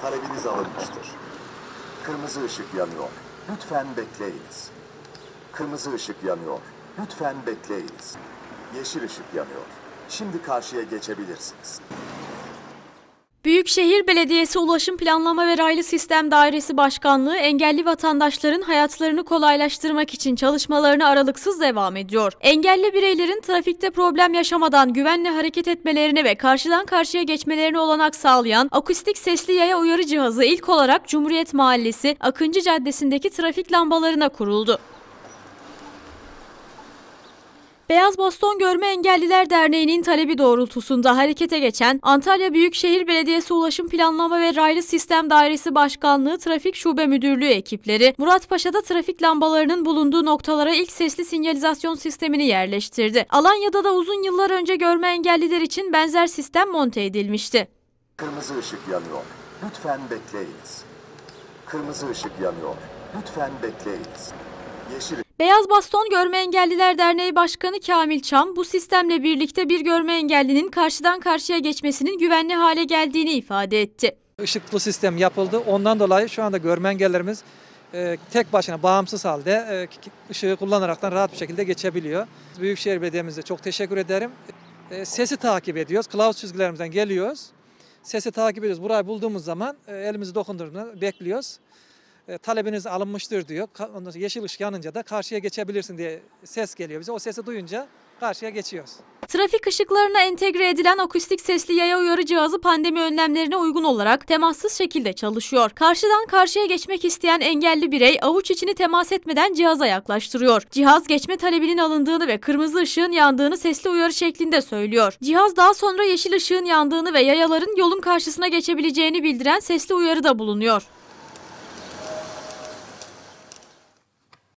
Talebiniz alınmıştır. Kırmızı ışık yanıyor. Lütfen bekleyiniz. Kırmızı ışık yanıyor. Lütfen bekleyiniz. Yeşil ışık yanıyor. Şimdi karşıya geçebilirsiniz. Büyükşehir Belediyesi Ulaşım Planlama ve Raylı Sistem Dairesi Başkanlığı engelli vatandaşların hayatlarını kolaylaştırmak için çalışmalarına aralıksız devam ediyor. Engelli bireylerin trafikte problem yaşamadan güvenle hareket etmelerine ve karşıdan karşıya geçmelerine olanak sağlayan akustik sesli yaya uyarı cihazı ilk olarak Cumhuriyet Mahallesi Akıncı Caddesi'ndeki trafik lambalarına kuruldu. Beyaz Baston Görme Engelliler Derneği'nin talebi doğrultusunda harekete geçen Antalya Büyükşehir Belediyesi Ulaşım Planlama ve Raylı Sistem Dairesi Başkanlığı Trafik Şube Müdürlüğü ekipleri Muratpaşa'da trafik lambalarının bulunduğu noktalara ilk sesli sinyalizasyon sistemini yerleştirdi. Alanya'da da uzun yıllar önce görme engelliler için benzer sistem monte edilmişti. Kırmızı ışık yanıyor. Lütfen bekleyiniz. Kırmızı ışık yanıyor. Lütfen bekleyiniz. Yeşil Beyaz Baston Görme Engelliler Derneği Başkanı Kamil Çam, bu sistemle birlikte bir görme engellinin karşıdan karşıya geçmesinin güvenli hale geldiğini ifade etti. Işıklı sistem yapıldı. Ondan dolayı şu anda görme engellerimiz tek başına bağımsız halde ışığı kullanaraktan rahat bir şekilde geçebiliyor. Büyükşehir Belediye'mize çok teşekkür ederim. Sesi takip ediyoruz. Kılavuz çizgilerimizden geliyoruz. Sesi takip ediyoruz. Burayı bulduğumuz zaman elimizi dokundurduğunda bekliyoruz. Talebiniz alınmıştır diyor. Ondan sonra yeşil ışık yanınca da karşıya geçebilirsin diye ses geliyor bize. O sesi duyunca karşıya geçiyoruz. Trafik ışıklarına entegre edilen akustik sesli yaya uyarı cihazı pandemi önlemlerine uygun olarak temassız şekilde çalışıyor. Karşıdan karşıya geçmek isteyen engelli birey avuç içini temas etmeden cihaza yaklaştırıyor. Cihaz geçme talebinin alındığını ve kırmızı ışığın yandığını sesli uyarı şeklinde söylüyor. Cihaz daha sonra yeşil ışığın yandığını ve yayaların yolun karşısına geçebileceğini bildiren sesli uyarıda bulunuyor.